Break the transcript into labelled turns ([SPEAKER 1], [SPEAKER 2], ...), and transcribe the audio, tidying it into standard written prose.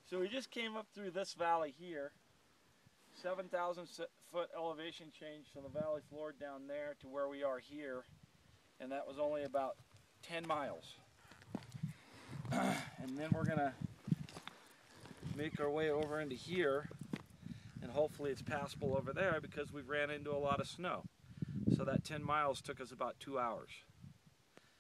[SPEAKER 1] So we just came up through this valley here, 7,000 foot elevation change from the valley floor down there to where we are here, and that was only about 10 miles. And then we're gonna make our way over into here, and hopefully it's passable over there because we ran into a lot of snow. So that 10 miles took us about 2 hours.